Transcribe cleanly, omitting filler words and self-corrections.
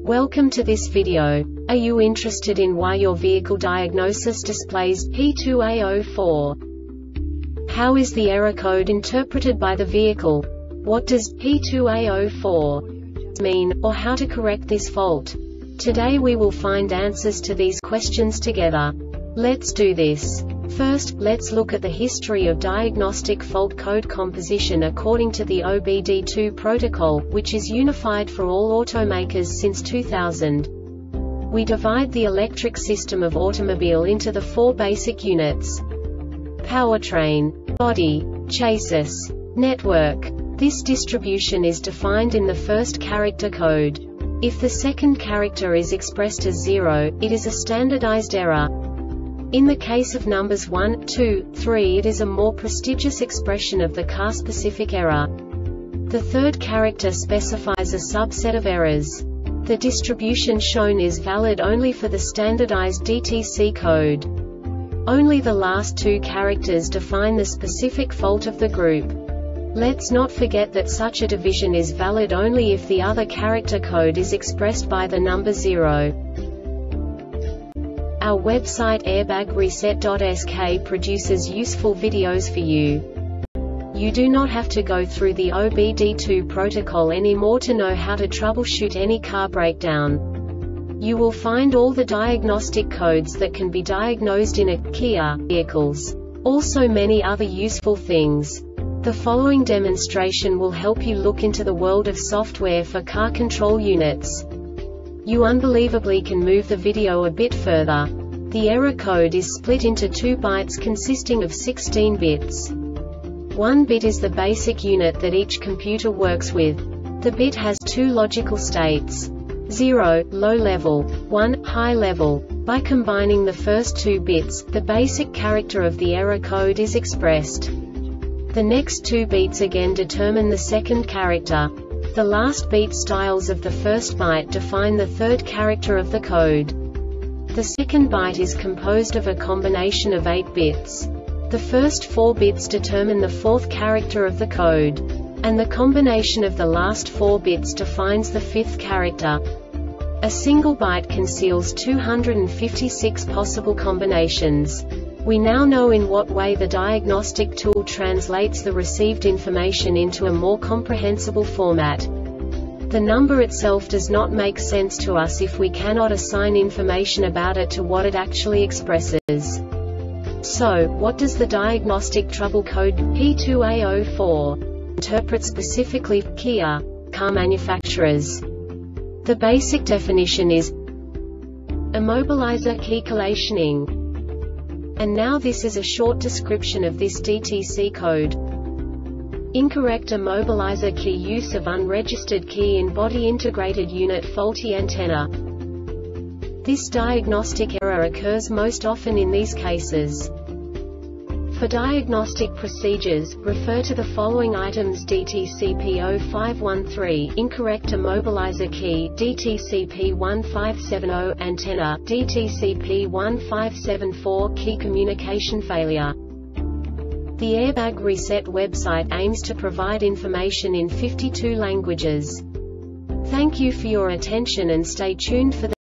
Welcome to this video. Are you interested in why your vehicle diagnosis displays P2A04? How is the error code interpreted by the vehicle? What does P2A04 mean, or how to correct this fault? Today we will find answers to these questions together. Let's do this. First, let's look at the history of diagnostic fault code composition according to the OBD2 protocol, which is unified for all automakers since 2000. We divide the electric system of automobile into the four basic units: powertrain, body, chassis, network. This distribution is defined in the first character code. If the second character is expressed as 0, it is a standardized error. In the case of numbers 1, 2, 3, it is a more prestigious expression of the car-specific error. The third character specifies a subset of errors. The distribution shown is valid only for the standardized DTC code. Only the last two characters define the specific fault of the group. Let's not forget that such a division is valid only if the other character code is expressed by the number 0. Our website airbagreset.sk produces useful videos for you. You do not have to go through the OBD2 protocol anymore to know how to troubleshoot any car breakdown. You will find all the diagnostic codes that can be diagnosed in a Kia vehicles. Also many other useful things. The following demonstration will help you look into the world of software for car control units. You unbelievably can move the video a bit further. The error code is split into 2 bytes consisting of 16 bits. 1 bit is the basic unit that each computer works with. The bit has 2 logical states: 0, low level, 1, high level. By combining the first 2 bits, the basic character of the error code is expressed. The next 2 beats again determine the second character. The last beat styles of the first byte define the third character of the code. The second byte is composed of a combination of 8 bits. The first 4 bits determine the fourth character of the code. And the combination of the last 4 bits defines the fifth character. A single byte conceals 256 possible combinations. We now know in what way the diagnostic tool translates the received information into a more comprehensible format. The number itself does not make sense to us if we cannot assign information about it to what it actually expresses. So, what does the diagnostic trouble code P2A04 interpret specifically for Kia car manufacturers? The basic definition is immobilizer key collationing. And now this is a short description of this DTC code. Incorrect immobilizer key, use of unregistered key in body integrated unit, faulty antenna. This diagnostic error occurs most often in these cases. For diagnostic procedures, refer to the following items: DTC-P0513, incorrect immobilizer key; DTC-P1570, antenna; DTC-P1574, key communication failure. The Airbag Reset website aims to provide information in 52 languages. Thank you for your attention and stay tuned for the